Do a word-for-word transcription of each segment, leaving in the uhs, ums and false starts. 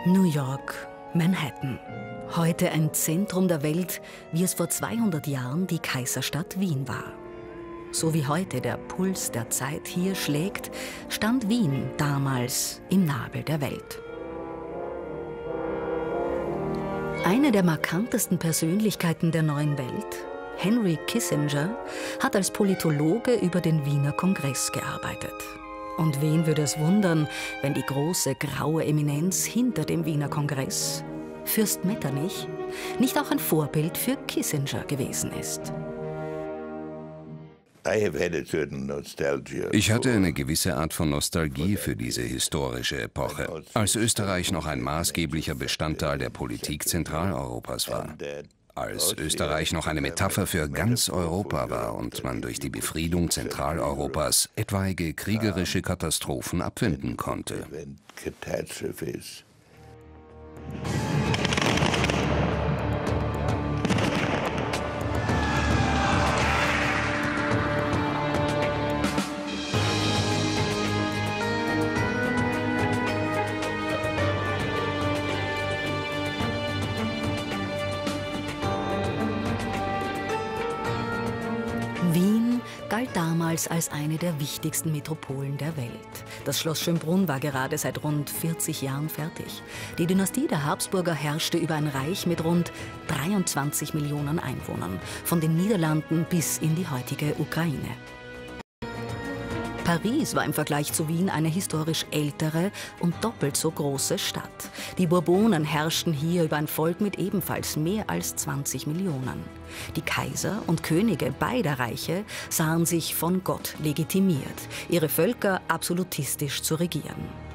New York, Manhattan. Heute ein Zentrum der Welt, wie es vor zweihundert Jahren die Kaiserstadt Wien war. So wie heute der Puls der Zeit hier schlägt, stand Wien damals im Nabel der Welt. Eine der markantesten Persönlichkeiten der neuen Welt, Henry Kissinger, hat als Politologe über den Wiener Kongress gearbeitet. Und wen würde es wundern, wenn die große graue Eminenz hinter dem Wiener Kongress, Fürst Metternich, nicht auch ein Vorbild für Kissinger gewesen ist. Ich hatte eine gewisse Art von Nostalgie für diese historische Epoche, als Österreich noch ein maßgeblicher Bestandteil der Politik Zentraleuropas war. Als Österreich noch eine Metapher für ganz Europa war und man durch die Befriedung Zentraleuropas etwaige kriegerische Katastrophen abwenden konnte. Wien galt damals als eine der wichtigsten Metropolen der Welt. Das Schloss Schönbrunn war gerade seit rund vierzig Jahren fertig. Die Dynastie der Habsburger herrschte über ein Reich mit rund dreiundzwanzig Millionen Einwohnern, von den Niederlanden bis in die heutige Ukraine. Paris war im Vergleich zu Wien eine historisch ältere und doppelt so große Stadt. Die Bourbonen herrschten hier über ein Volk mit ebenfalls mehr als zwanzig Millionen. Die Kaiser und Könige beider Reiche sahen sich von Gott legitimiert, ihre Völker absolutistisch zu regieren.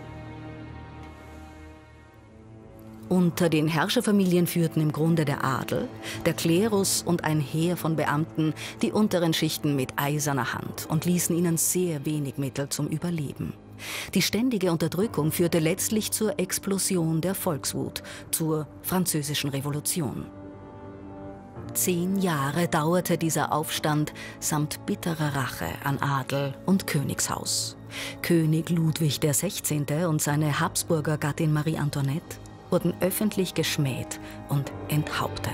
Unter den Herrscherfamilien führten im Grunde der Adel, der Klerus und ein Heer von Beamten die unteren Schichten mit eiserner Hand und ließen ihnen sehr wenig Mittel zum Überleben. Die ständige Unterdrückung führte letztlich zur Explosion der Volkswut, zur Französischen Revolution. Zehn Jahre dauerte dieser Aufstand samt bitterer Rache an Adel und Königshaus. König Ludwig der Sechzehnte und seine Habsburger Gattin Marie Antoinette wurden öffentlich geschmäht und enthauptet.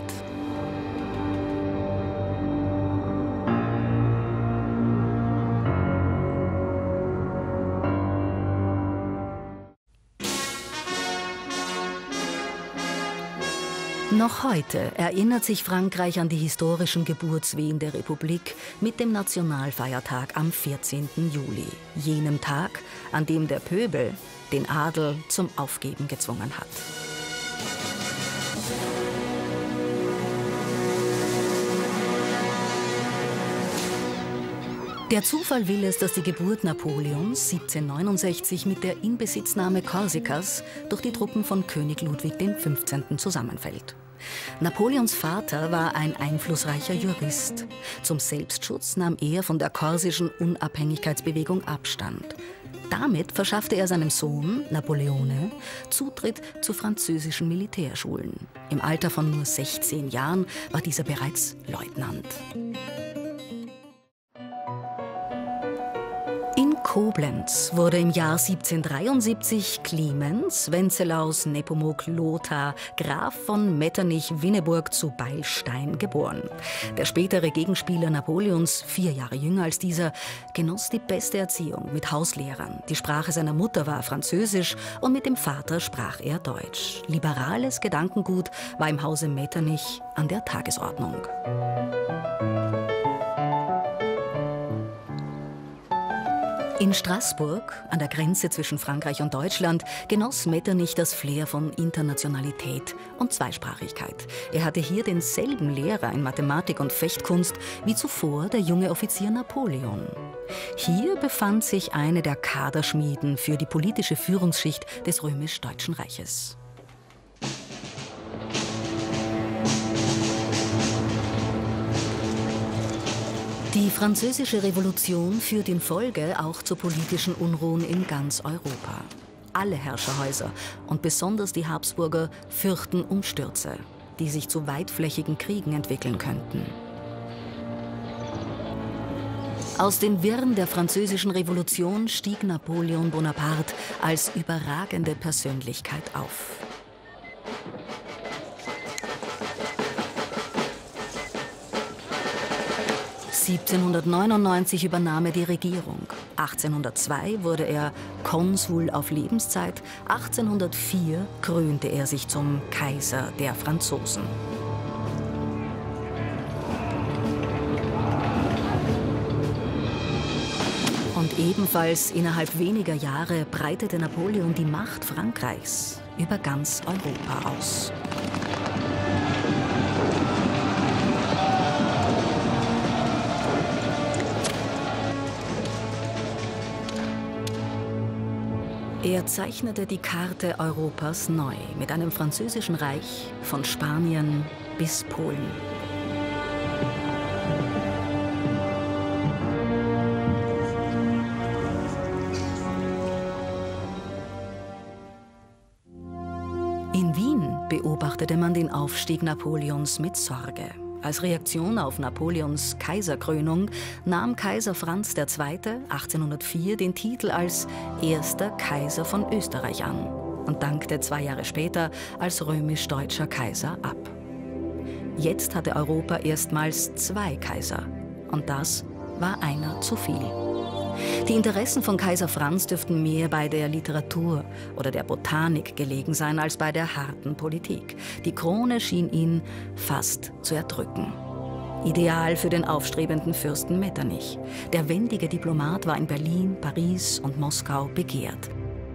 Noch heute erinnert sich Frankreich an die historischen Geburtswehen der Republik mit dem Nationalfeiertag am vierzehnten Juli, jenem Tag, an dem der Pöbel den Adel zum Aufgeben gezwungen hat. Der Zufall will es, dass die Geburt Napoleons siebzehnhundertneunundsechzig mit der Inbesitznahme Korsikas durch die Truppen von König Ludwig der Fünfzehnte zusammenfällt. Napoleons Vater war ein einflussreicher Jurist. Zum Selbstschutz nahm er von der korsischen Unabhängigkeitsbewegung Abstand. Damit verschaffte er seinem Sohn, Napoleone, Zutritt zu französischen Militärschulen. Im Alter von nur sechzehn Jahren war dieser bereits Leutnant. In Koblenz wurde im Jahr siebzehnhundertdreiundsiebzig Clemens Wencelaus Nepomuk Lothar Graf von Metternich-Winneburg zu Beilstein geboren. Der spätere Gegenspieler Napoleons, vier Jahre jünger als dieser, genoss die beste Erziehung mit Hauslehrern. Die Sprache seiner Mutter war Französisch und mit dem Vater sprach er Deutsch. Liberales Gedankengut war im Hause Metternich an der Tagesordnung. In Straßburg, an der Grenze zwischen Frankreich und Deutschland, genoss Metternich das Flair von Internationalität und Zweisprachigkeit. Er hatte hier denselben Lehrer in Mathematik und Fechtkunst wie zuvor der junge Offizier Napoleon. Hier befand sich eine der Kaderschmieden für die politische Führungsschicht des römisch-deutschen Reiches. Die Französische Revolution führt in Folge auch zu politischen Unruhen in ganz Europa. Alle Herrscherhäuser und besonders die Habsburger fürchten Umstürze, die sich zu weitflächigen Kriegen entwickeln könnten. Aus den Wirren der Französischen Revolution stieg Napoleon Bonaparte als überragende Persönlichkeit auf. siebzehnhundertneunundneunzig übernahm er die Regierung. achtzehnhundertzwei wurde er Konsul auf Lebenszeit. achtzehnhundertvier krönte er sich zum Kaiser der Franzosen. Und ebenfalls innerhalb weniger Jahre breitete Napoleon die Macht Frankreichs über ganz Europa aus. Er zeichnete die Karte Europas neu mit einem französischen Reich von Spanien bis Polen. In Wien beobachtete man den Aufstieg Napoleons mit Sorge. Als Reaktion auf Napoleons Kaiserkrönung nahm Kaiser Franz der Zweite. achtzehnhundertvier den Titel als erster Kaiser von Österreich an und dankte zwei Jahre später als römisch-deutscher Kaiser ab. Jetzt hatte Europa erstmals zwei Kaiser und das war einer zu viel. Die Interessen von Kaiser Franz dürften mehr bei der Literatur oder der Botanik gelegen sein als bei der harten Politik. Die Krone schien ihn fast zu erdrücken. Ideal für den aufstrebenden Fürsten Metternich. Der wendige Diplomat war in Berlin, Paris und Moskau begehrt.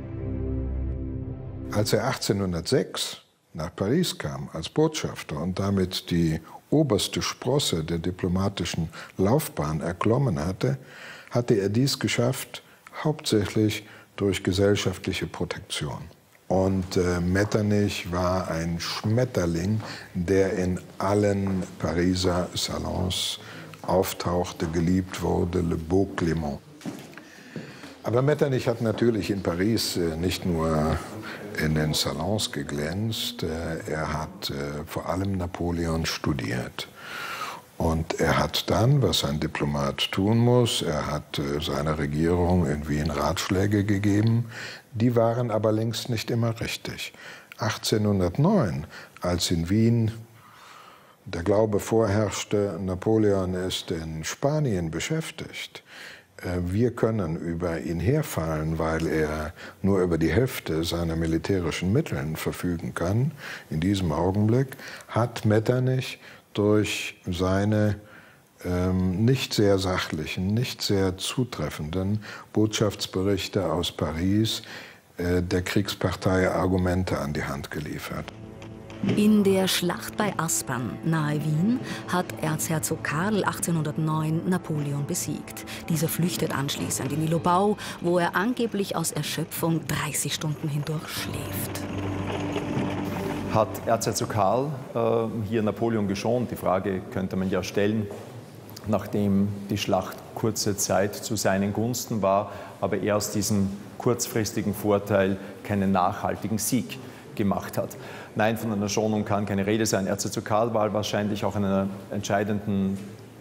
Als er achtzehnhundertsechs nach Paris kam als Botschafter und damit die oberste Sprosse der diplomatischen Laufbahn erklommen hatte, hatte er dies geschafft, hauptsächlich durch gesellschaftliche Protektion. Und äh, Metternich war ein Schmetterling, der in allen Pariser Salons auftauchte, geliebt wurde, le beau Clément. Aber Metternich hat natürlich in Paris äh, nicht nur in den Salons geglänzt, äh, er hat äh, vor allem Napoleon studiert. Und er hat dann, was ein Diplomat tun muss, er hat äh, seiner Regierung in Wien Ratschläge gegeben. Die waren aber längst nicht immer richtig. achtzehnhundertneun, als in Wien der Glaube vorherrschte, Napoleon ist in Spanien beschäftigt, äh, wir können über ihn herfallen, weil er nur über die Hälfte seiner militärischen Mittel verfügen kann. In diesem Augenblick hat Metternich durch seine ähm, nicht sehr sachlichen, nicht sehr zutreffenden Botschaftsberichte aus Paris äh, der Kriegspartei Argumente an die Hand geliefert. In der Schlacht bei Aspern nahe Wien hat Erzherzog Karl achtzehnhundertneun Napoleon besiegt. Dieser flüchtet anschließend in die Lobau, wo er angeblich aus Erschöpfung dreißig Stunden hindurch schläft. Hat Erzherzog Karl äh, hier Napoleon geschont? Die Frage könnte man ja stellen, nachdem die Schlacht kurze Zeit zu seinen Gunsten war, aber er aus diesem kurzfristigen Vorteil keinen nachhaltigen Sieg gemacht hat. Nein, von einer Schonung kann keine Rede sein. Erzherzog Karl war wahrscheinlich auch in einer entscheidenden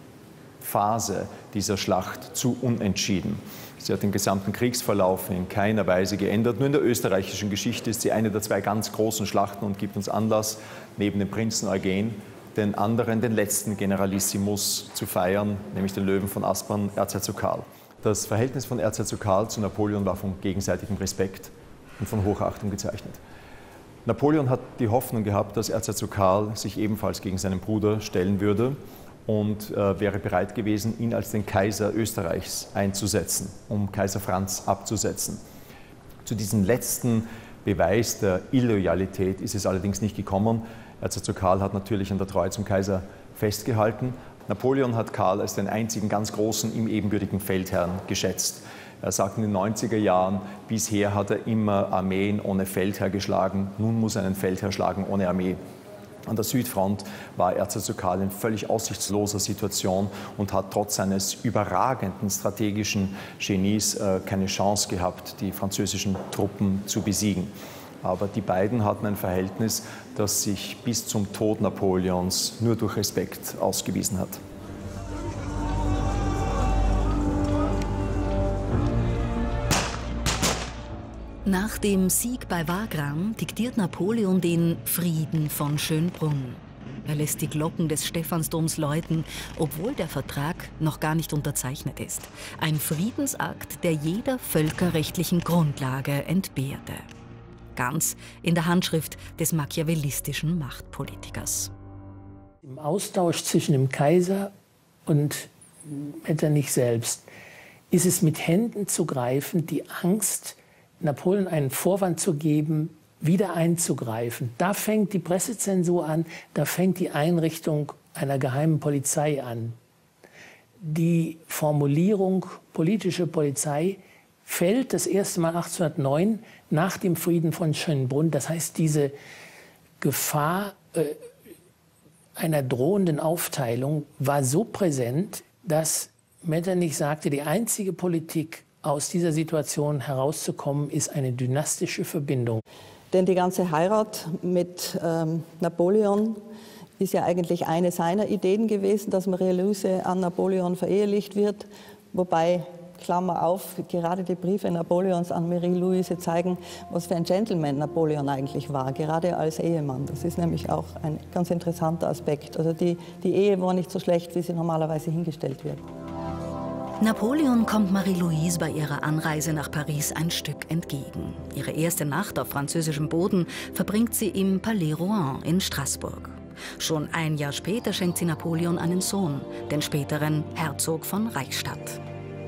Phase dieser Schlacht zu unentschieden. Sie hat den gesamten Kriegsverlauf in keiner Weise geändert. Nur in der österreichischen Geschichte ist sie eine der zwei ganz großen Schlachten und gibt uns Anlass, neben dem Prinzen Eugen, den anderen, den letzten Generalissimus zu feiern, nämlich den Löwen von Aspern, Erzherzog Karl. Das Verhältnis von Erzherzog Karl zu Napoleon war von gegenseitigem Respekt und von Hochachtung gezeichnet. Napoleon hat die Hoffnung gehabt, dass Erzherzog Karl sich ebenfalls gegen seinen Bruder stellen würde und äh, wäre bereit gewesen, ihn als den Kaiser Österreichs einzusetzen, um Kaiser Franz abzusetzen. Zu diesem letzten Beweis der Illoyalität ist es allerdings nicht gekommen. Erzherzog Karl hat natürlich an der Treue zum Kaiser festgehalten. Napoleon hat Karl als den einzigen ganz großen, ihm ebenbürtigen Feldherrn geschätzt. Er sagt in den neunziger Jahren, bisher hat er immer Armeen ohne Feldherr geschlagen, nun muss er einen Feldherr schlagen ohne Armee. An der Südfront war Erzherzog Karl in völlig aussichtsloser Situation und hat trotz seines überragenden strategischen Genies äh, keine Chance gehabt, die französischen Truppen zu besiegen. Aber die beiden hatten ein Verhältnis, das sich bis zum Tod Napoleons nur durch Respekt ausgewiesen hat. Nach dem Sieg bei Wagram diktiert Napoleon den Frieden von Schönbrunn. Er lässt die Glocken des Stephansdoms läuten, obwohl der Vertrag noch gar nicht unterzeichnet ist. Ein Friedensakt, der jeder völkerrechtlichen Grundlage entbehrte. Ganz in der Handschrift des machiavellistischen Machtpolitikers. Im Austausch zwischen dem Kaiser und Metternich selbst ist es mit Händen zu greifen, die Angst, Napoleon einen Vorwand zu geben, wieder einzugreifen. Da fängt die Pressezensur an, da fängt die Einrichtung einer geheimen Polizei an. Die Formulierung politische Polizei fällt das erste Mal achtzehnhundertneun nach dem Frieden von Schönbrunn. Das heißt, diese Gefahr äh, einer drohenden Aufteilung war so präsent, dass Metternich sagte, die einzige Politik, aus dieser Situation herauszukommen, ist eine dynastische Verbindung. Denn die ganze Heirat mit ähm, Napoleon ist ja eigentlich eine seiner Ideen gewesen, dass Marie-Louise an Napoleon verehelicht wird. Wobei, Klammer auf, gerade die Briefe Napoleons an Marie-Louise zeigen, was für ein Gentleman Napoleon eigentlich war, gerade als Ehemann. Das ist nämlich auch ein ganz interessanter Aspekt. Also die, die Ehe war nicht so schlecht, wie sie normalerweise hingestellt wird. Napoleon kommt Marie-Louise bei ihrer Anreise nach Paris ein Stück entgegen. Ihre erste Nacht auf französischem Boden verbringt sie im Palais Rohan in Straßburg. Schon ein Jahr später schenkt sie Napoleon einen Sohn, den späteren Herzog von Reichstadt.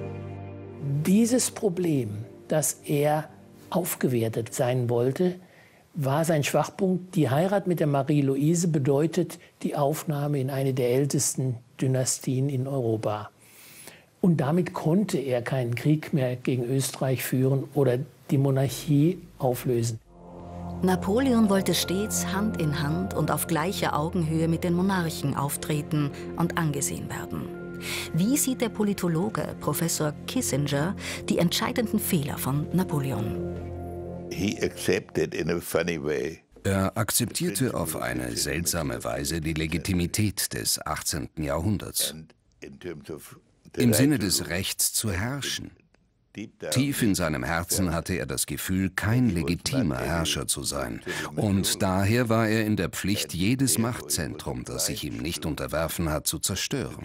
Dieses Problem, dass er aufgewertet sein wollte, war sein Schwachpunkt. Die Heirat mit der Marie-Louise bedeutet die Aufnahme in eine der ältesten Dynastien in Europa. Und damit konnte er keinen Krieg mehr gegen Österreich führen oder die Monarchie auflösen. Napoleon wollte stets Hand in Hand und auf gleicher Augenhöhe mit den Monarchen auftreten und angesehen werden. Wie sieht der Politologe Professor Kissinger die entscheidenden Fehler von Napoleon? He accepted in a funny way. Er akzeptierte auf eine seltsame Weise die Legitimität des achtzehnten Jahrhunderts. Im Sinne des Rechts zu herrschen. Tief in seinem Herzen hatte er das Gefühl, kein legitimer Herrscher zu sein. Und daher war er in der Pflicht, jedes Machtzentrum, das sich ihm nicht unterwerfen hat, zu zerstören.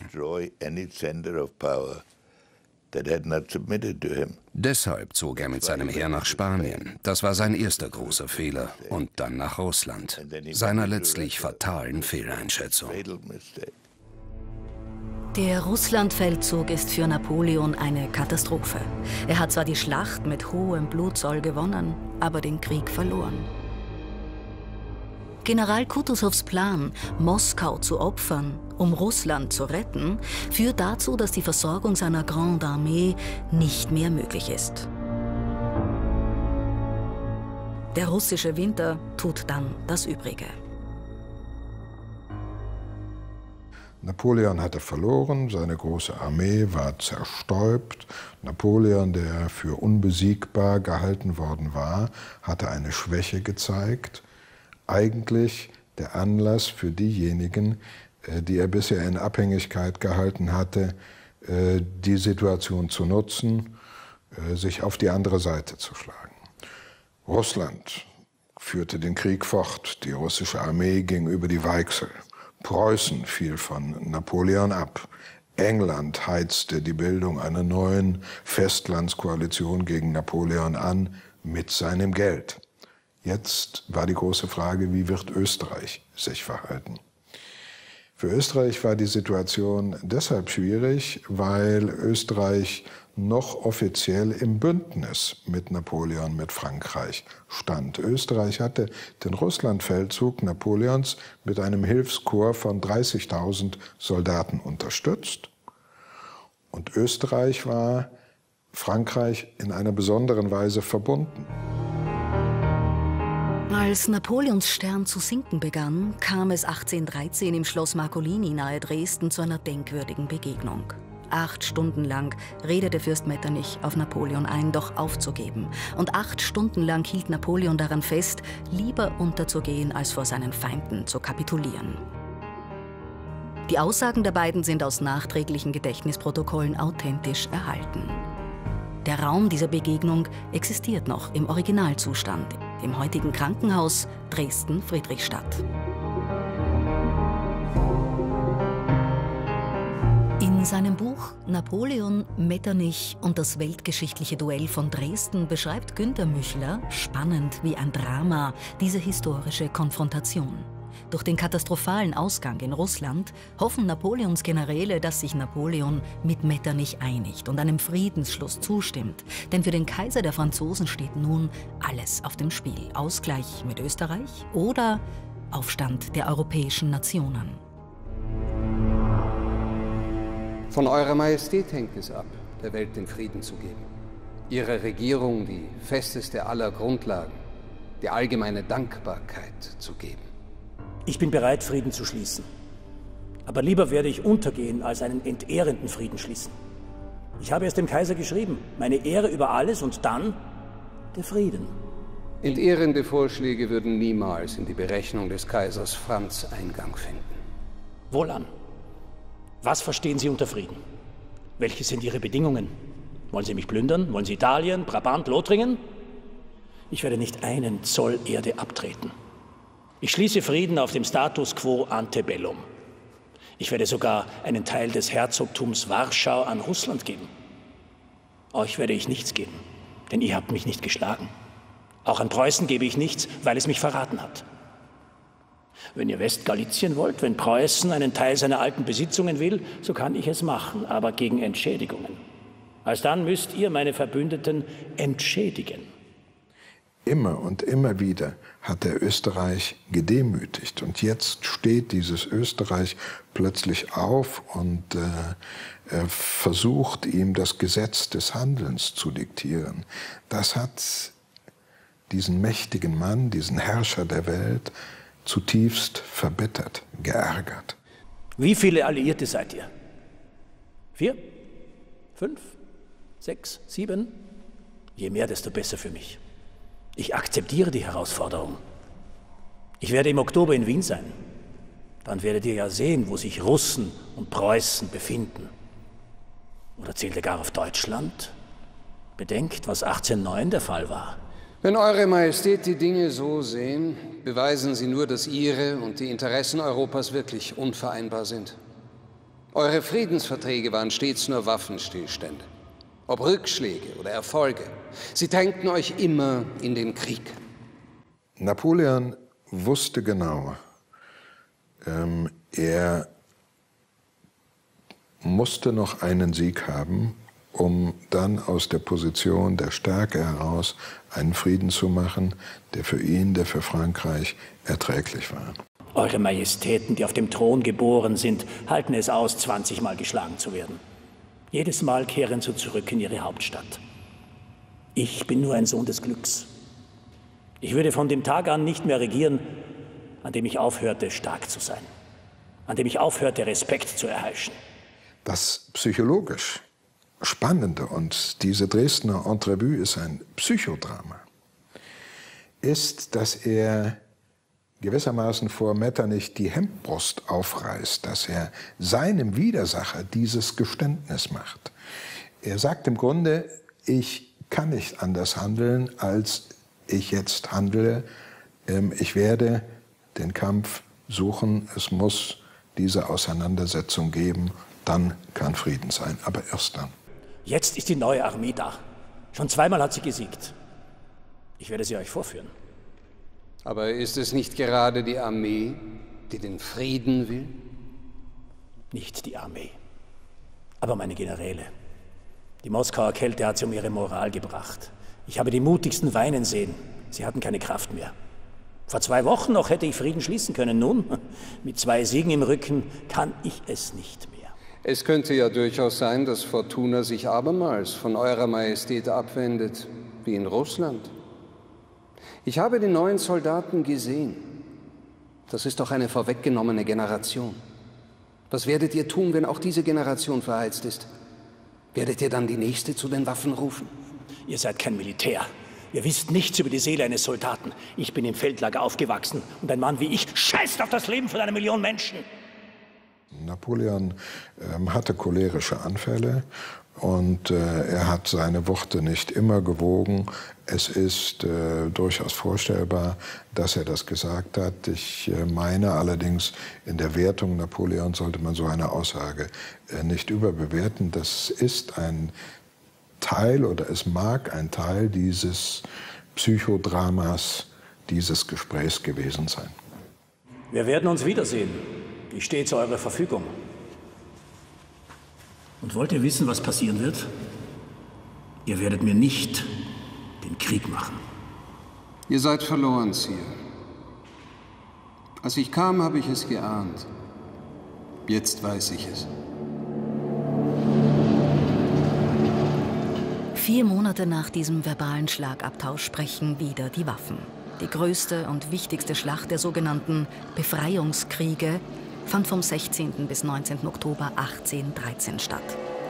Deshalb zog er mit seinem Heer nach Spanien. Das war sein erster großer Fehler. Und dann nach Russland. Seiner letztlich fatalen Fehleinschätzung. Der Russlandfeldzug ist für Napoleon eine Katastrophe. Er hat zwar die Schlacht mit hohem Blutzoll gewonnen, aber den Krieg verloren. General Kutusows Plan, Moskau zu opfern, um Russland zu retten, führt dazu, dass die Versorgung seiner Grande Armee nicht mehr möglich ist. Der russische Winter tut dann das Übrige. Napoleon hatte verloren, seine große Armee war zerstäubt. Napoleon, der für unbesiegbar gehalten worden war, hatte eine Schwäche gezeigt. Eigentlich der Anlass für diejenigen, die er bisher in Abhängigkeit gehalten hatte, die Situation zu nutzen, sich auf die andere Seite zu schlagen. Russland führte den Krieg fort, die russische Armee ging über die Weichsel. Preußen fiel von Napoleon ab. England heizte die Bildung einer neuen Festlandskoalition gegen Napoleon an mit seinem Geld. Jetzt war die große Frage, wie wird Österreich sich verhalten? Für Österreich war die Situation deshalb schwierig, weil Österreich noch offiziell im Bündnis mit Napoleon, mit Frankreich stand. Österreich hatte den Russlandfeldzug Napoleons mit einem Hilfskorps von dreißigtausend Soldaten unterstützt. Und Österreich war Frankreich in einer besonderen Weise verbunden. Als Napoleons Stern zu sinken begann, kam es achtzehnhundertdreizehn im Schloss Marcolini nahe Dresden zu einer denkwürdigen Begegnung. Acht Stunden lang redete Fürst Metternich auf Napoleon ein, doch aufzugeben. Und acht Stunden lang hielt Napoleon daran fest, lieber unterzugehen, als vor seinen Feinden zu kapitulieren. Die Aussagen der beiden sind aus nachträglichen Gedächtnisprotokollen authentisch erhalten. Der Raum dieser Begegnung existiert noch im Originalzustand, im heutigen Krankenhaus Dresden-Friedrichstadt. In seinem Buch Napoleon, Metternich und das weltgeschichtliche Duell von Dresden beschreibt Günter Müchler, spannend wie ein Drama, diese historische Konfrontation. Durch den katastrophalen Ausgang in Russland hoffen Napoleons Generäle, dass sich Napoleon mit Metternich einigt und einem Friedensschluss zustimmt. Denn für den Kaiser der Franzosen steht nun alles auf dem Spiel. Ausgleich mit Österreich oder Aufstand der europäischen Nationen. Von Eurer Majestät hängt es ab, der Welt den Frieden zu geben. Ihrer Regierung die festeste aller Grundlagen, die allgemeine Dankbarkeit zu geben. Ich bin bereit, Frieden zu schließen. Aber lieber werde ich untergehen, als einen entehrenden Frieden schließen. Ich habe es dem Kaiser geschrieben, meine Ehre über alles und dann der Frieden. Entehrende Vorschläge würden niemals in die Berechnung des Kaisers Franz Eingang finden. Wohlan. Was verstehen Sie unter Frieden? Welche sind Ihre Bedingungen? Wollen Sie mich plündern? Wollen Sie Italien, Brabant, Lothringen? Ich werde nicht einen Zoll Erde abtreten. Ich schließe Frieden auf dem Status quo ante bellum. Ich werde sogar einen Teil des Herzogtums Warschau an Russland geben. Euch werde ich nichts geben, denn ihr habt mich nicht geschlagen. Auch an Preußen gebe ich nichts, weil es mich verraten hat. Wenn ihr Westgalizien wollt, wenn Preußen einen Teil seiner alten Besitzungen will, so kann ich es machen, aber gegen Entschädigungen. Alsdann müsst ihr meine Verbündeten entschädigen. Immer und immer wieder hat er Österreich gedemütigt. Und jetzt steht dieses Österreich plötzlich auf und äh, er versucht, ihm das Gesetz des Handelns zu diktieren. Das hat diesen mächtigen Mann, diesen Herrscher der Welt, zutiefst verbittert, geärgert. Wie viele Alliierte seid ihr? Vier? Fünf? Sechs? Sieben? Je mehr, desto besser für mich. Ich akzeptiere die Herausforderung. Ich werde im Oktober in Wien sein. Dann werdet ihr ja sehen, wo sich Russen und Preußen befinden. Oder zählt ihr gar auf Deutschland? Bedenkt, was achtzehnhundertneun der Fall war. Wenn Eure Majestät die Dinge so sehen, beweisen Sie nur, dass Ihre und die Interessen Europas wirklich unvereinbar sind. Eure Friedensverträge waren stets nur Waffenstillstände. Ob Rückschläge oder Erfolge, sie drängten euch immer in den Krieg. Napoleon wusste genau, ähm, er musste noch einen Sieg haben, um dann aus der Position der Stärke heraus einen Frieden zu machen, der für ihn, der für Frankreich erträglich war. Eure Majestäten, die auf dem Thron geboren sind, halten es aus, zwanzigmal geschlagen zu werden. Jedes Mal kehren sie zurück in ihre Hauptstadt. Ich bin nur ein Sohn des Glücks. Ich würde von dem Tag an nicht mehr regieren, an dem ich aufhörte, stark zu sein, an dem ich aufhörte, Respekt zu erheischen. Das psychologisch Spannende, und diese Dresdner Entrevue ist ein Psychodrama, ist, dass er gewissermaßen vor Metternich die Hemdbrust aufreißt, dass er seinem Widersacher dieses Geständnis macht. Er sagt im Grunde, ich kann nicht anders handeln, als ich jetzt handle. Ich werde den Kampf suchen, es muss diese Auseinandersetzung geben, dann kann Frieden sein, aber erst dann. Jetzt ist die neue Armee da. Schon zweimal hat sie gesiegt. Ich werde sie euch vorführen. Aber ist es nicht gerade die Armee, die den Frieden will? Nicht die Armee, aber meine Generäle. Die Moskauer Kälte hat sie um ihre Moral gebracht. Ich habe die mutigsten weinen sehen. Sie hatten keine Kraft mehr. Vor zwei Wochen noch hätte ich Frieden schließen können. Nun, mit zwei Siegen im Rücken, kann ich es nicht mehr. Es könnte ja durchaus sein, dass Fortuna sich abermals von Eurer Majestät abwendet, wie in Russland. Ich habe die neuen Soldaten gesehen. Das ist doch eine vorweggenommene Generation. Was werdet ihr tun, wenn auch diese Generation verheizt ist? Werdet ihr dann die nächste zu den Waffen rufen? Ihr seid kein Militär. Ihr wisst nichts über die Seele eines Soldaten. Ich bin im Feldlager aufgewachsen und ein Mann wie ich scheißt auf das Leben von einer Million Menschen. Napoleon ähm, hatte cholerische Anfälle und äh, er hat seine Worte nicht immer gewogen. Es ist äh, durchaus vorstellbar, dass er das gesagt hat. Ich äh, meine allerdings, in der Wertung Napoleons sollte man so eine Aussage äh, nicht überbewerten. Das ist ein Teil oder es mag ein Teil dieses Psychodramas, dieses Gesprächs gewesen sein. Wir werden uns wiedersehen. Ich stehe zu eurer Verfügung. Und wollt ihr wissen, was passieren wird? Ihr werdet mir nicht den Krieg machen. Ihr seid verloren, Sire. Als ich kam, habe ich es geahnt. Jetzt weiß ich es. Vier Monate nach diesem verbalen Schlagabtausch sprechen wieder die Waffen. Die größte und wichtigste Schlacht der sogenannten Befreiungskriege fand vom sechzehnten bis neunzehnten Oktober achtzehnhundertdreizehn statt.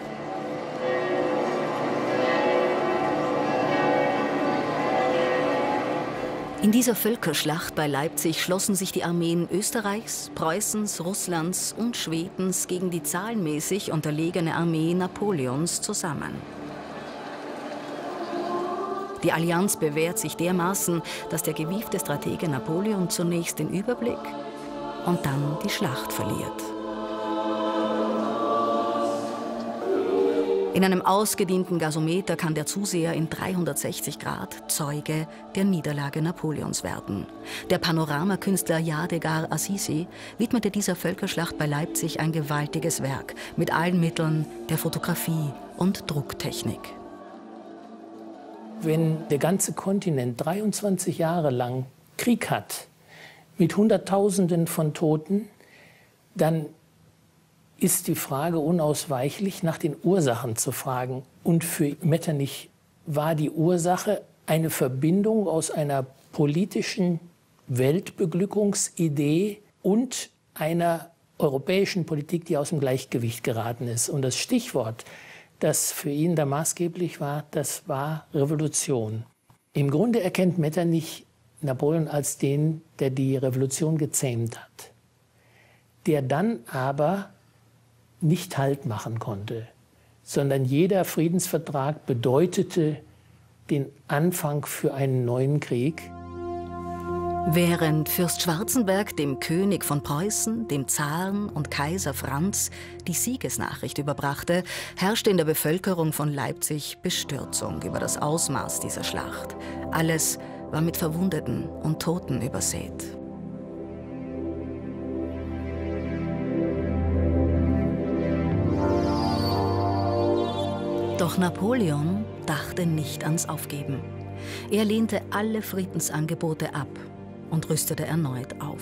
In dieser Völkerschlacht bei Leipzig schlossen sich die Armeen Österreichs, Preußens, Russlands und Schwedens gegen die zahlenmäßig unterlegene Armee Napoleons zusammen. Die Allianz bewährt sich dermaßen, dass der gewiefte Stratege Napoleon zunächst den Überblick und dann die Schlacht verliert. In einem ausgedienten Gasometer kann der Zuseher in dreihundertsechzig Grad Zeuge der Niederlage Napoleons werden. Der Panoramakünstler Yadegar Assisi widmete dieser Völkerschlacht bei Leipzig ein gewaltiges Werk mit allen Mitteln der Fotografie und Drucktechnik. Wenn der ganze Kontinent dreiundzwanzig Jahre lang Krieg hat, mit Hunderttausenden von Toten, dann ist die Frage unausweichlich, nach den Ursachen zu fragen. Und für Metternich war die Ursache eine Verbindung aus einer politischen Weltbeglückungsidee und einer europäischen Politik, die aus dem Gleichgewicht geraten ist. Und das Stichwort, das für ihn da maßgeblich war, das war Revolution. Im Grunde erkennt Metternich Napoleon als den, der die Revolution gezähmt hat, der dann aber nicht Halt machen konnte, sondern jeder Friedensvertrag bedeutete den Anfang für einen neuen Krieg. Während Fürst Schwarzenberg dem König von Preußen, dem Zaren und Kaiser Franz die Siegesnachricht überbrachte, herrschte in der Bevölkerung von Leipzig Bestürzung über das Ausmaß dieser Schlacht. Alles war mit Verwundeten und Toten übersät. Doch Napoleon dachte nicht ans Aufgeben. Er lehnte alle Friedensangebote ab und rüstete erneut auf.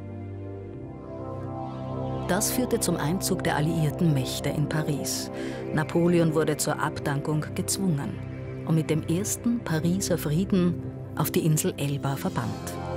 Das führte zum Einzug der alliierten Mächte in Paris. Napoleon wurde zur Abdankung gezwungen und mit dem ersten Pariser Frieden auf die Insel Elba verbannt.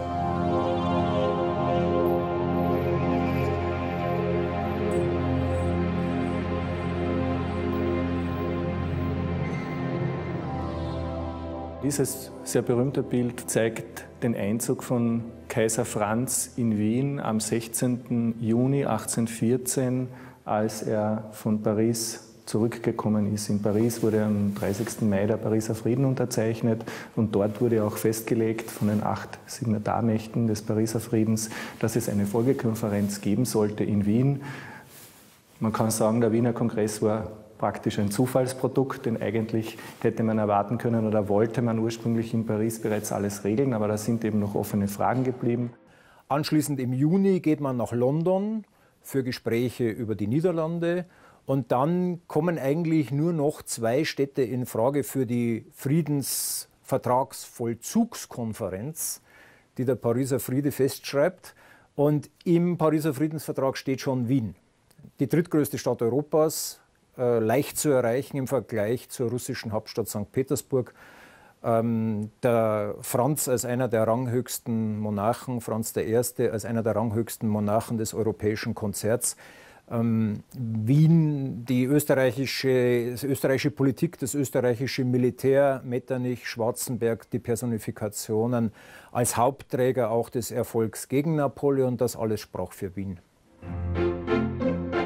Dieses sehr berühmte Bild zeigt den Einzug von Kaiser Franz in Wien am sechzehnten Juni achtzehnhundertvierzehn, als er von Paris zurückgekommen ist. In Paris wurde am dreißigsten Mai der Pariser Frieden unterzeichnet und dort wurde auch festgelegt von den acht Signatarmächten des Pariser Friedens, dass es eine Folgekonferenz geben sollte in Wien. Man kann sagen, der Wiener Kongress war praktisch ein Zufallsprodukt, denn eigentlich hätte man erwarten können oder wollte man ursprünglich in Paris bereits alles regeln, aber da sind eben noch offene Fragen geblieben. Anschließend im Juni geht man nach London für Gespräche über die Niederlande und dann kommen eigentlich nur noch zwei Städte in Frage für die Friedensvertragsvollzugskonferenz, die der Pariser Friede festschreibt. Und im Pariser Friedensvertrag steht schon Wien, die drittgrößte Stadt Europas, leicht zu erreichen im Vergleich zur russischen Hauptstadt Sankt Petersburg. Ähm, der Franz als einer der ranghöchsten Monarchen, Franz der Erste als einer der ranghöchsten Monarchen des europäischen Konzerts. Ähm, Wien, die österreichische, die österreichische Politik, das österreichische Militär, Metternich, Schwarzenberg, die Personifikationen als Hauptträger auch des Erfolgs gegen Napoleon, das alles sprach für Wien.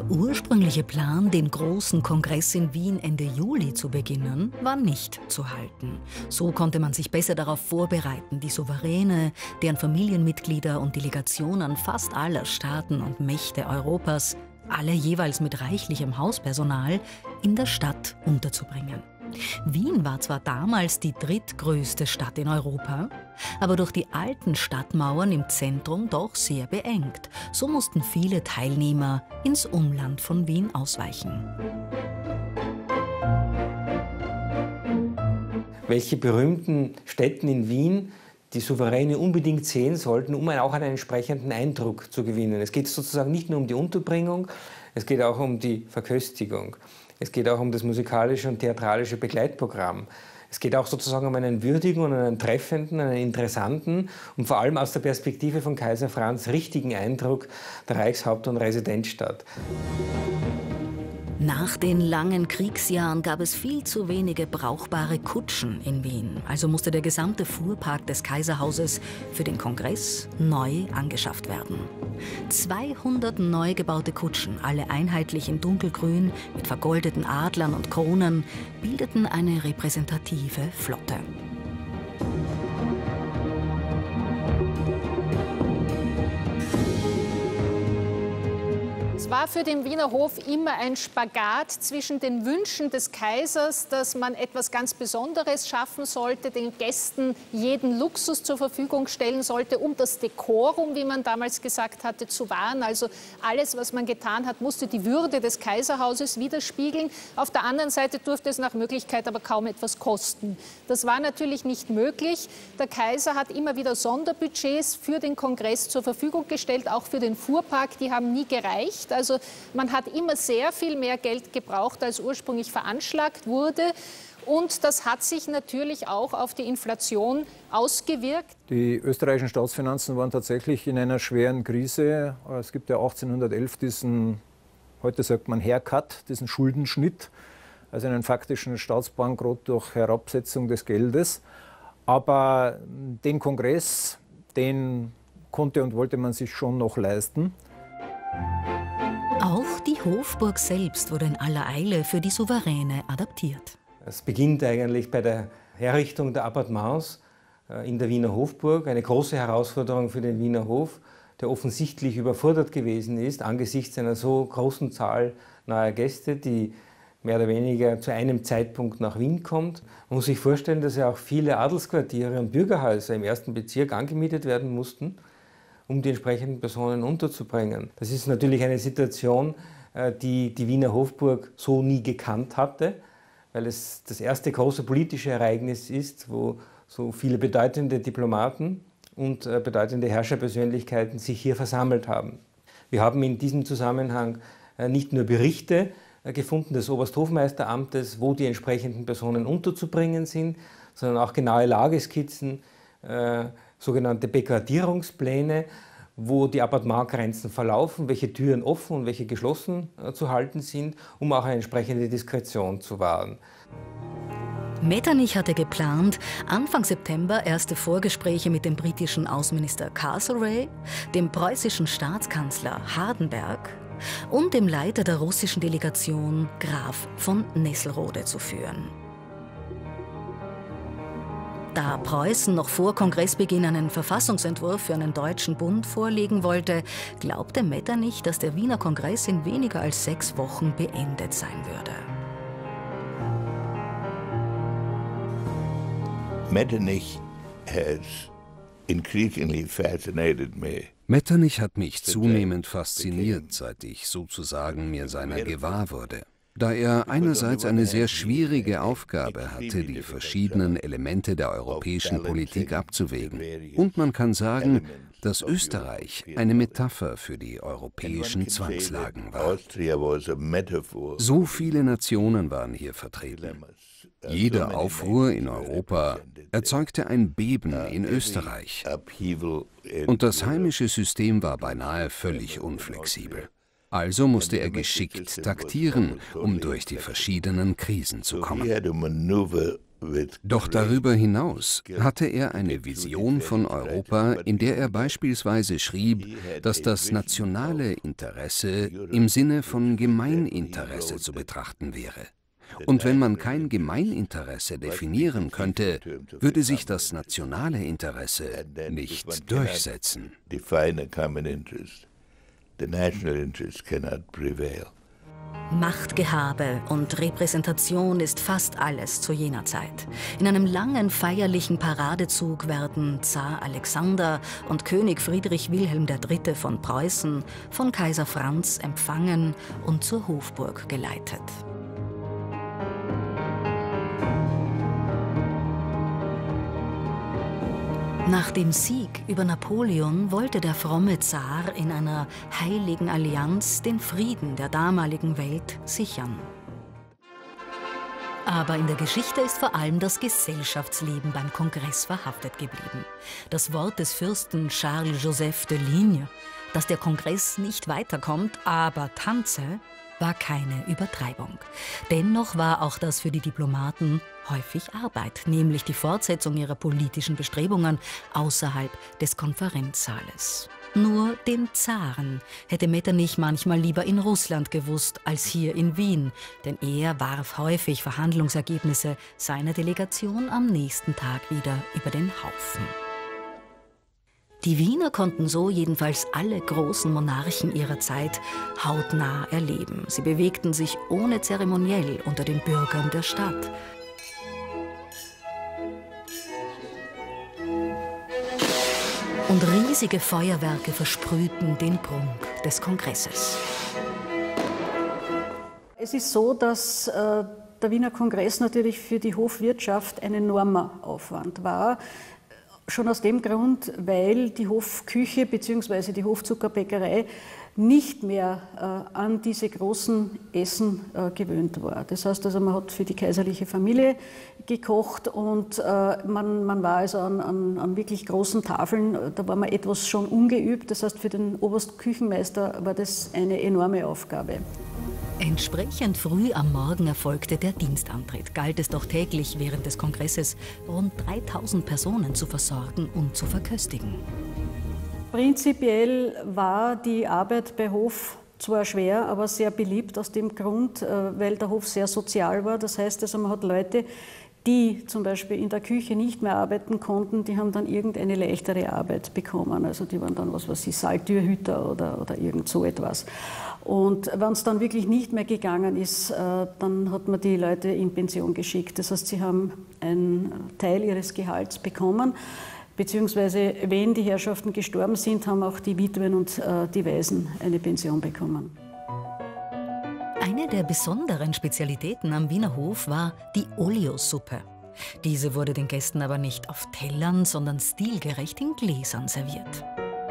Der ursprüngliche Plan, den großen Kongress in Wien Ende Juli zu beginnen, war nicht zu halten. So konnte man sich besser darauf vorbereiten, die Souveräne, deren Familienmitglieder und Delegationen fast aller Staaten und Mächte Europas, alle jeweils mit reichlichem Hauspersonal, in der Stadt unterzubringen. Wien war zwar damals die drittgrößte Stadt in Europa, aber durch die alten Stadtmauern im Zentrum doch sehr beengt. So mussten viele Teilnehmer ins Umland von Wien ausweichen. Welche berühmten Städten in Wien die Souveräne unbedingt sehen sollten, um auch einen entsprechenden Eindruck zu gewinnen. Es geht sozusagen nicht nur um die Unterbringung, es geht auch um die Verköstigung. Es geht auch um das musikalische und theatralische Begleitprogramm. Es geht auch sozusagen um einen würdigen und einen treffenden, einen interessanten und vor allem aus der Perspektive von Kaiser Franz richtigen Eindruck der Reichshaupt- und Residenzstadt. Nach den langen Kriegsjahren gab es viel zu wenige brauchbare Kutschen in Wien. Also musste der gesamte Fuhrpark des Kaiserhauses für den Kongress neu angeschafft werden. zweihundert neu gebaute Kutschen, alle einheitlich in dunkelgrün mit vergoldeten Adlern und Kronen, bildeten eine repräsentative Flotte. Es war für den Wiener Hof immer ein Spagat zwischen den Wünschen des Kaisers, dass man etwas ganz Besonderes schaffen sollte, den Gästen jeden Luxus zur Verfügung stellen sollte, um das Dekorum, wie man damals gesagt hatte, zu wahren. Also alles, was man getan hat, musste die Würde des Kaiserhauses widerspiegeln. Auf der anderen Seite durfte es nach Möglichkeit aber kaum etwas kosten. Das war natürlich nicht möglich. Der Kaiser hat immer wieder Sonderbudgets für den Kongress zur Verfügung gestellt, auch für den Fuhrpark. Die haben nie gereicht. Also man hat immer sehr viel mehr Geld gebraucht, als ursprünglich veranschlagt wurde. Und das hat sich natürlich auch auf die Inflation ausgewirkt. Die österreichischen Staatsfinanzen waren tatsächlich in einer schweren Krise. Es gibt ja achtzehnhundertelf diesen, heute sagt man Haircut, diesen Schuldenschnitt, also einen faktischen Staatsbankrott durch Herabsetzung des Geldes. Aber den Kongress, den konnte und wollte man sich schon noch leisten. Auch die Hofburg selbst wurde in aller Eile für die Souveräne adaptiert. Es beginnt eigentlich bei der Herrichtung der Appartements in der Wiener Hofburg, eine große Herausforderung für den Wiener Hof, der offensichtlich überfordert gewesen ist angesichts einer so großen Zahl neuer Gäste, die mehr oder weniger zu einem Zeitpunkt nach Wien kommt. Man muss sich vorstellen, dass ja auch viele Adelsquartiere und Bürgerhäuser im ersten Bezirk angemietet werden mussten, um die entsprechenden Personen unterzubringen. Das ist natürlich eine Situation, die die Wiener Hofburg so nie gekannt hatte, weil es das erste große politische Ereignis ist, wo so viele bedeutende Diplomaten und bedeutende Herrscherpersönlichkeiten sich hier versammelt haben. Wir haben in diesem Zusammenhang nicht nur Berichte gefunden des Obersthofmeisteramtes, wo die entsprechenden Personen unterzubringen sind, sondern auch genaue Lageskizzen, äh, sogenannte Begradierungspläne, wo die Appartementgrenzen verlaufen, welche Türen offen und welche geschlossen äh, zu halten sind, um auch eine entsprechende Diskretion zu wahren. Metternich hatte geplant, Anfang September erste Vorgespräche mit dem britischen Außenminister Castlereagh, dem preußischen Staatskanzler Hardenberg und dem Leiter der russischen Delegation Graf von Nesselrode zu führen. Da Preußen noch vor Kongressbeginn einen Verfassungsentwurf für einen deutschen Bund vorlegen wollte, glaubte Metternich, dass der Wiener Kongress in weniger als sechs Wochen beendet sein würde. Metternich has increasingly fascinated me. Metternich hat mich zunehmend fasziniert, seit ich sozusagen mir seiner gewahr wurde. Da er einerseits eine sehr schwierige Aufgabe hatte, die verschiedenen Elemente der europäischen Politik abzuwägen. Und man kann sagen, dass Österreich eine Metapher für die europäischen Zwangslagen war. So viele Nationen waren hier vertreten. Jeder Aufruhr in Europa erzeugte ein Beben in Österreich. Und das heimische System war beinahe völlig unflexibel. Also musste er geschickt taktieren, um durch die verschiedenen Krisen zu kommen. Doch darüber hinaus hatte er eine Vision von Europa, in der er beispielsweise schrieb, dass das nationale Interesse im Sinne von Gemeininteresse zu betrachten wäre. Und wenn man kein Gemeininteresse definieren könnte, würde sich das nationale Interesse nicht durchsetzen. Machtgehabe und Repräsentation ist fast alles zu jener Zeit. In einem langen feierlichen Paradezug werden Zar Alexander und König Friedrich Wilhelm der Dritte von Preußen von Kaiser Franz empfangen und zur Hofburg geleitet. Nach dem Sieg über Napoleon wollte der fromme Zar in einer heiligen Allianz den Frieden der damaligen Welt sichern. Aber in der Geschichte ist vor allem das Gesellschaftsleben beim Kongress verhaftet geblieben. Das Wort des Fürsten Charles-Joseph de Ligne, dass der Kongress nicht weiterkommt, aber tanze, war keine Übertreibung. Dennoch war auch das für die Diplomaten häufig Arbeit, nämlich die Fortsetzung ihrer politischen Bestrebungen außerhalb des Konferenzsaales. Nur den Zaren hätte Metternich manchmal lieber in Russland gewusst als hier in Wien, denn er warf häufig Verhandlungsergebnisse seiner Delegation am nächsten Tag wieder über den Haufen. Die Wiener konnten so jedenfalls alle großen Monarchen ihrer Zeit hautnah erleben. Sie bewegten sich ohne zeremoniell unter den Bürgern der Stadt. Und riesige Feuerwerke versprühten den Prunk des Kongresses. Es ist so, dass äh, der Wiener Kongress natürlich für die Hofwirtschaft ein enormer Aufwand war. Schon aus dem Grund, weil die Hofküche bzw. die Hofzuckerbäckerei nicht mehr äh, an diese großen Essen äh, gewöhnt war. Das heißt, also man hat für die kaiserliche Familie gekocht und äh, man, man war also an, an, an wirklich großen Tafeln, da war man etwas schon ungeübt. Das heißt, für den Oberstküchenmeister war das eine enorme Aufgabe. Entsprechend früh am Morgen erfolgte der Dienstantritt. Galt es doch täglich während des Kongresses, rund dreitausend Personen zu versorgen und zu verköstigen. Prinzipiell war die Arbeit bei Hof zwar schwer, aber sehr beliebt aus dem Grund, weil der Hof sehr sozial war. Das heißt, also man hat Leute, die zum Beispiel in der Küche nicht mehr arbeiten konnten, die haben dann irgendeine leichtere Arbeit bekommen. Also die waren dann, was weiß ich, Saaltürhüter oder, oder irgend so etwas. Und wenn es dann wirklich nicht mehr gegangen ist, dann hat man die Leute in Pension geschickt. Das heißt, sie haben einen Teil ihres Gehalts bekommen, beziehungsweise wenn die Herrschaften gestorben sind, haben auch die Witwen und die Waisen eine Pension bekommen. Eine der besonderen Spezialitäten am Wiener Hof war die Oleosuppe. Diese wurde den Gästen aber nicht auf Tellern, sondern stilgerecht in Gläsern serviert.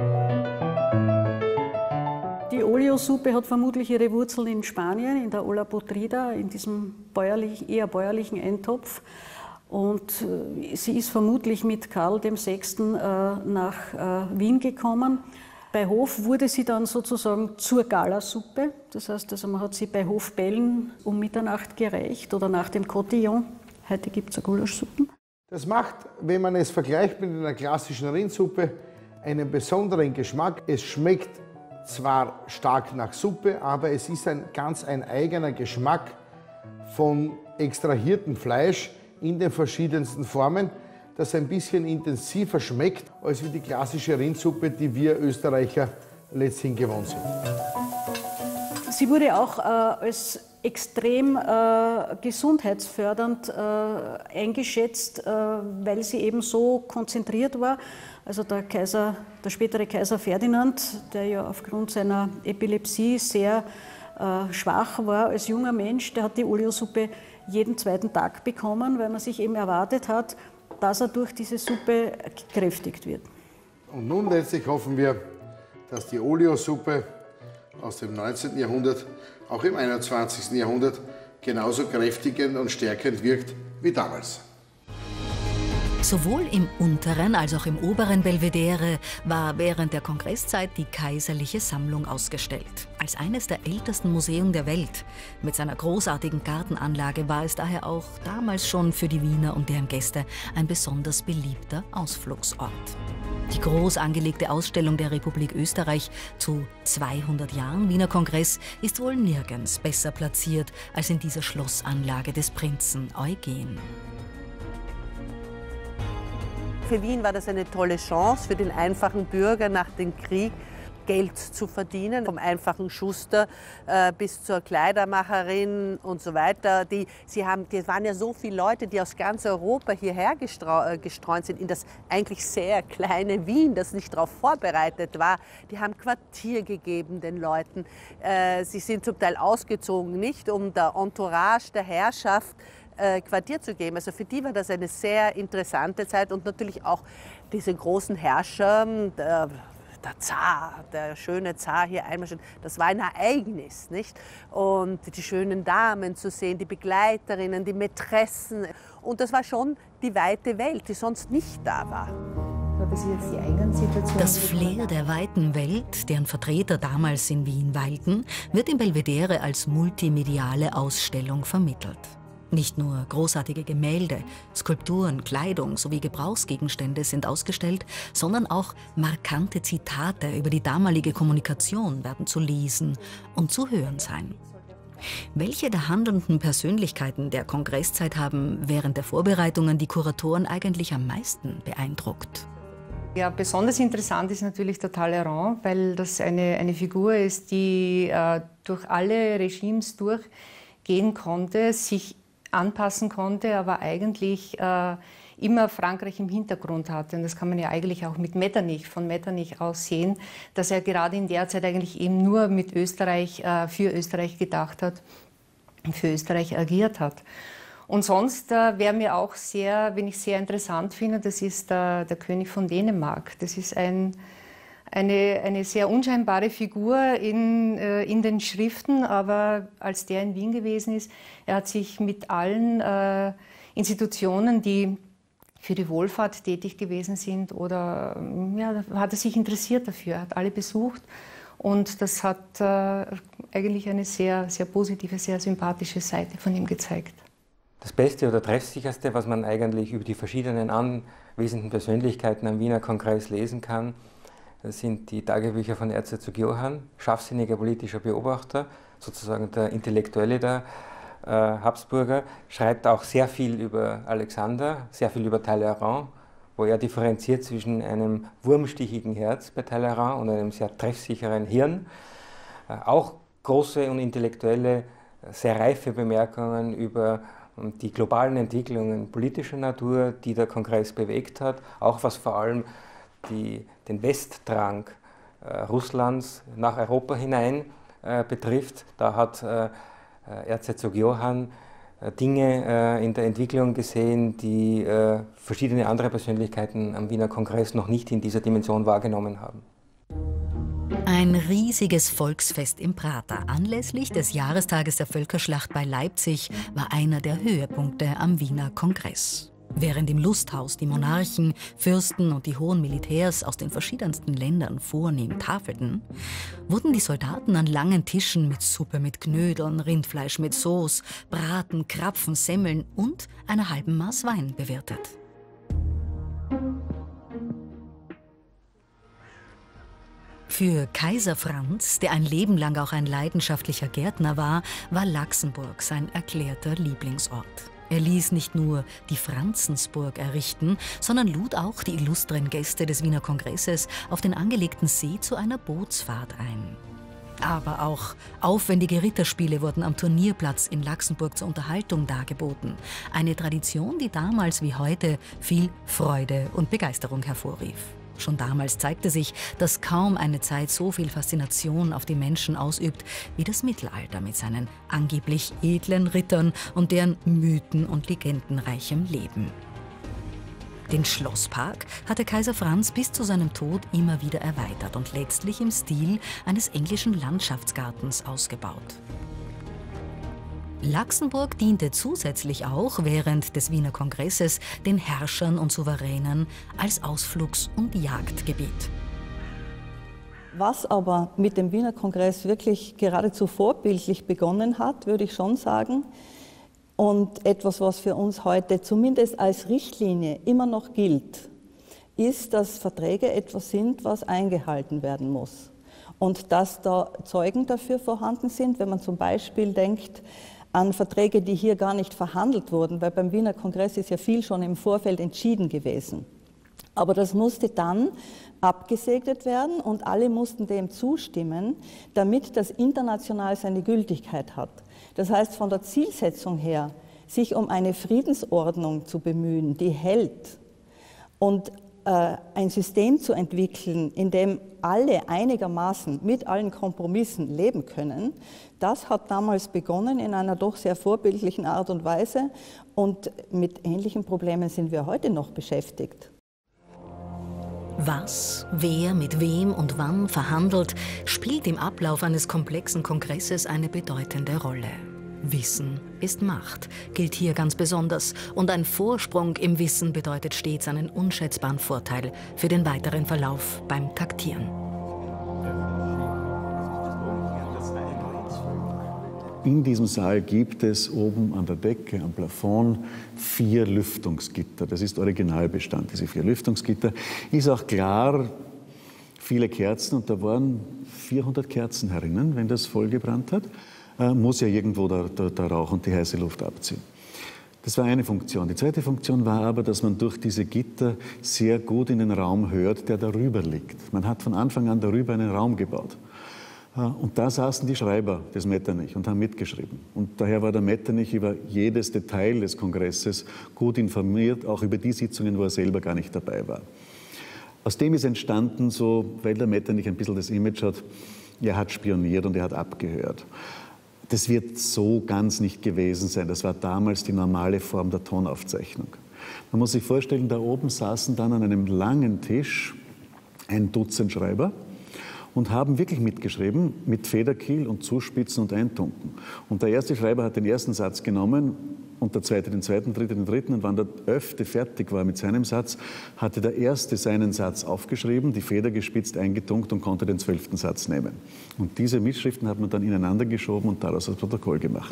Die Oleosuppe hat vermutlich ihre Wurzeln in Spanien, in der Olla Podrida, in diesem bäuerlich, eher bäuerlichen Eintopf. Und äh, sie ist vermutlich mit Karl dem Sechsten äh, nach äh, Wien gekommen. Bei Hof wurde sie dann sozusagen zur Galasuppe. Das heißt, also man hat sie bei Hofbällen um Mitternacht gereicht oder nach dem Cotillon. Heute gibt es ja Gulaschsuppen. Das macht, wenn man es vergleicht mit einer klassischen Rindsuppe, einen besonderen Geschmack. Es schmeckt zwar stark nach Suppe, aber es ist ein ganz ein eigener Geschmack von extrahiertem Fleisch in den verschiedensten Formen, das ein bisschen intensiver schmeckt als wie die klassische Rindsuppe, die wir Österreicher letzthin gewohnt sind. Sie wurde auch äh, als extrem äh, gesundheitsfördernd äh, eingeschätzt, äh, weil sie eben so konzentriert war. Also der Kaiser, der spätere Kaiser Ferdinand, der ja aufgrund seiner Epilepsie sehr äh, schwach war als junger Mensch, der hat die Oleosuppe jeden zweiten Tag bekommen, weil man sich eben erwartet hat, dass er durch diese Suppe gekräftigt wird. Und nun letztlich hoffen wir, dass die Oleosuppe aus dem neunzehnten Jahrhundert auch im einundzwanzigsten Jahrhundert genauso kräftigend und stärkend wirkt wie damals. Sowohl im unteren als auch im oberen Belvedere war während der Kongresszeit die kaiserliche Sammlung ausgestellt. Als eines der ältesten Museen der Welt. Mit seiner großartigen Gartenanlage war es daher auch damals schon für die Wiener und deren Gäste ein besonders beliebter Ausflugsort. Die groß angelegte Ausstellung der Republik Österreich zu zweihundert Jahren Wiener Kongress ist wohl nirgends besser platziert als in dieser Schlossanlage des Prinzen Eugen. Für Wien war das eine tolle Chance, für den einfachen Bürger nach dem Krieg Geld zu verdienen. Vom einfachen Schuster äh, bis zur Kleidermacherin und so weiter. Die, sie haben, die waren ja so viele Leute, die aus ganz Europa hierher äh, gestreut sind, in das eigentlich sehr kleine Wien, das nicht darauf vorbereitet war. Die haben Quartier gegeben den Leuten. Äh, sie sind zum Teil ausgezogen, nicht um der Entourage der Herrschaft Quartier zu geben. Also für die war das eine sehr interessante Zeit und natürlich auch diese großen Herrscher, der, der Zar, der schöne Zar hier einmarschieren, das war ein Ereignis, nicht? Und die schönen Damen zu sehen, die Begleiterinnen, die Mätressen. Und das war schon die weite Welt, die sonst nicht da war. Das Flair der weiten Welt, deren Vertreter damals in Wien weilten, wird im Belvedere als multimediale Ausstellung vermittelt. Nicht nur großartige Gemälde, Skulpturen, Kleidung sowie Gebrauchsgegenstände sind ausgestellt, sondern auch markante Zitate über die damalige Kommunikation werden zu lesen und zu hören sein. Welche der handelnden Persönlichkeiten der Kongresszeit haben während der Vorbereitungen die Kuratoren eigentlich am meisten beeindruckt? Ja, besonders interessant ist natürlich der Talleyrand, weil das eine, eine Figur ist, die äh, durch alle Regimes durchgehen konnte, sich anpassen konnte, aber eigentlich äh, immer Frankreich im Hintergrund hatte. Und das kann man ja eigentlich auch mit Metternich, von Metternich aus sehen, dass er gerade in der Zeit eigentlich eben nur mit Österreich, äh, für Österreich gedacht hat und für Österreich agiert hat. Und sonst, äh, wer mir auch sehr, wenn ich sehr interessant finde, das ist der, der König von Dänemark. Das ist ein Eine, eine sehr unscheinbare Figur in, äh, in den Schriften, aber als der in Wien gewesen ist, er hat sich mit allen äh, Institutionen, die für die Wohlfahrt tätig gewesen sind, oder ja, hat er sich interessiert dafür, er hat alle besucht und das hat äh, eigentlich eine sehr, sehr positive, sehr sympathische Seite von ihm gezeigt. Das Beste oder Treffsicherste, was man eigentlich über die verschiedenen anwesenden Persönlichkeiten am Wiener Kongress lesen kann, das sind die Tagebücher von Erzherzog Johann, scharfsinniger politischer Beobachter, sozusagen der Intellektuelle der äh, Habsburger, schreibt auch sehr viel über Alexander, sehr viel über Talleyrand, wo er differenziert zwischen einem wurmstichigen Herz bei Talleyrand und einem sehr treffsicheren Hirn. Äh, auch große und intellektuelle, sehr reife Bemerkungen über die globalen Entwicklungen politischer Natur, die der Kongress bewegt hat, auch was vor allem die, den Westdrang äh, Russlands nach Europa hinein äh, betrifft. Da hat äh, Erzherzog Johann äh, Dinge äh, in der Entwicklung gesehen, die äh, verschiedene andere Persönlichkeiten am Wiener Kongress noch nicht in dieser Dimension wahrgenommen haben. Ein riesiges Volksfest im Prater anlässlich des Jahrestages der Völkerschlacht bei Leipzig war einer der Höhepunkte am Wiener Kongress. Während im Lusthaus die Monarchen, Fürsten und die hohen Militärs aus den verschiedensten Ländern vornehm tafelten, wurden die Soldaten an langen Tischen mit Suppe mit Knödeln, Rindfleisch mit Sauce, Braten, Krapfen, Semmeln und einer halben Maß Wein bewirtet. Für Kaiser Franz, der ein Leben lang auch ein leidenschaftlicher Gärtner war, war Laxenburg sein erklärter Lieblingsort. Er ließ nicht nur die Franzensburg errichten, sondern lud auch die illustren Gäste des Wiener Kongresses auf den angelegten See zu einer Bootsfahrt ein. Aber auch aufwendige Ritterspiele wurden am Turnierplatz in Laxenburg zur Unterhaltung dargeboten. Eine Tradition, die damals wie heute viel Freude und Begeisterung hervorrief. Schon damals zeigte sich, dass kaum eine Zeit so viel Faszination auf die Menschen ausübt wie das Mittelalter mit seinen angeblich edlen Rittern und deren mythen- und legendenreichem Leben. Den Schlosspark hatte Kaiser Franz bis zu seinem Tod immer wieder erweitert und letztlich im Stil eines englischen Landschaftsgartens ausgebaut. Laxenburg diente zusätzlich auch während des Wiener Kongresses den Herrschern und Souveränen als Ausflugs- und Jagdgebiet. Was aber mit dem Wiener Kongress wirklich geradezu vorbildlich begonnen hat, würde ich schon sagen, und etwas, was für uns heute zumindest als Richtlinie immer noch gilt, ist, dass Verträge etwas sind, was eingehalten werden muss. Und dass da Zeugen dafür vorhanden sind, wenn man zum Beispiel denkt an Verträge, die hier gar nicht verhandelt wurden, weil beim Wiener Kongress ist ja viel schon im Vorfeld entschieden gewesen. Aber das musste dann abgesegnet werden und alle mussten dem zustimmen, damit das international seine Gültigkeit hat. Das heißt, von der Zielsetzung her, sich um eine Friedensordnung zu bemühen, die hält, und äh, ein System zu entwickeln, in dem alle einigermaßen mit allen Kompromissen leben können, das hat damals begonnen in einer doch sehr vorbildlichen Art und Weise, und mit ähnlichen Problemen sind wir heute noch beschäftigt. Was, wer, mit wem und wann verhandelt, spielt im Ablauf eines komplexen Kongresses eine bedeutende Rolle. Wissen ist Macht, gilt hier ganz besonders, und ein Vorsprung im Wissen bedeutet stets einen unschätzbaren Vorteil für den weiteren Verlauf beim Taktieren. In diesem Saal gibt es oben an der Decke, am Plafond, vier Lüftungsgitter. Das ist Originalbestand, diese vier Lüftungsgitter. Ist auch klar, viele Kerzen, und da waren vierhundert Kerzen herinnen, wenn das voll gebrannt hat, äh, muss ja irgendwo der, der, der Rauch und die heiße Luft abziehen. Das war eine Funktion. Die zweite Funktion war aber, dass man durch diese Gitter sehr gut in den Raum hört, der darüber liegt. Man hat von Anfang an darüber einen Raum gebaut. Und da saßen die Schreiber des Metternich und haben mitgeschrieben. Und daher war der Metternich über jedes Detail des Kongresses gut informiert, auch über die Sitzungen, wo er selber gar nicht dabei war. Aus dem ist entstanden, so, weil der Metternich ein bisschen das Image hat, er hat spioniert und er hat abgehört. Das wird so ganz nicht gewesen sein. Das war damals die normale Form der Tonaufzeichnung. Man muss sich vorstellen, da oben saßen dann an einem langen Tisch ein Dutzend Schreiber und haben wirklich mitgeschrieben mit Federkiel und Zuspitzen und Eintunken. Und der erste Schreiber hat den ersten Satz genommen und der zweite den zweiten, dritte den dritten. Und wenn der elfte fertig war mit seinem Satz, hatte der erste seinen Satz aufgeschrieben, die Feder gespitzt, eingetunkt und konnte den zwölften Satz nehmen. Und diese Mitschriften hat man dann ineinander geschoben und daraus das Protokoll gemacht.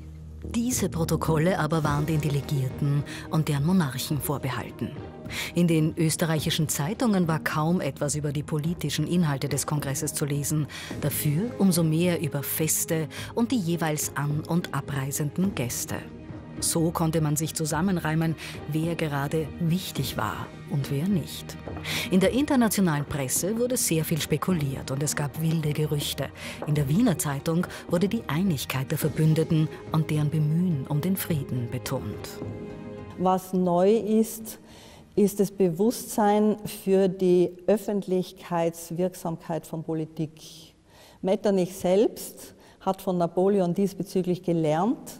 Diese Protokolle aber waren den Delegierten und deren Monarchen vorbehalten. In den österreichischen Zeitungen war kaum etwas über die politischen Inhalte des Kongresses zu lesen, dafür umso mehr über Feste und die jeweils an- und abreisenden Gäste. So konnte man sich zusammenreimen, wer gerade wichtig war und wer nicht. In der internationalen Presse wurde sehr viel spekuliert und es gab wilde Gerüchte. In der Wiener Zeitung wurde die Einigkeit der Verbündeten und deren Bemühen um den Frieden betont. Was neu ist, ist das Bewusstsein für die Öffentlichkeitswirksamkeit von Politik. Metternich selbst hat von Napoleon diesbezüglich gelernt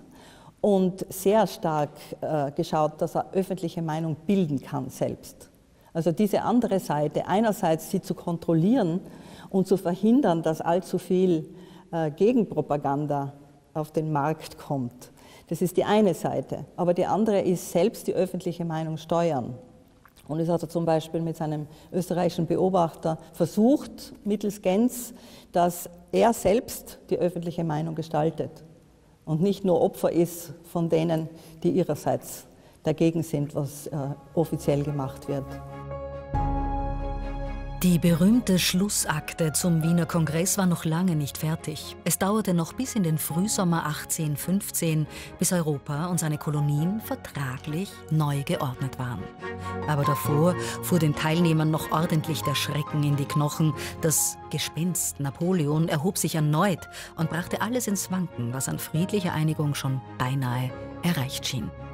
und sehr stark äh, geschaut, dass er öffentliche Meinung bilden kann selbst. Also diese andere Seite, einerseits sie zu kontrollieren und zu verhindern, dass allzu viel äh, Gegenpropaganda auf den Markt kommt. Das ist die eine Seite. Aber die andere ist selbst die öffentliche Meinung steuern. Und das hat er zum Beispiel mit seinem österreichischen Beobachter versucht, mittels Genz, dass er selbst die öffentliche Meinung gestaltet und nicht nur Opfer ist von denen, die ihrerseits dagegen sind, was äh, offiziell gemacht wird. Die berühmte Schlussakte zum Wiener Kongress war noch lange nicht fertig. Es dauerte noch bis in den Frühsommer achtzehnhundertfünfzehn, bis Europa und seine Kolonien vertraglich neu geordnet waren. Aber davor fuhr den Teilnehmern noch ordentlich der Schrecken in die Knochen. Das Gespenst Napoleon erhob sich erneut und brachte alles ins Wanken, was an friedlicher Einigung schon beinahe erreicht schien.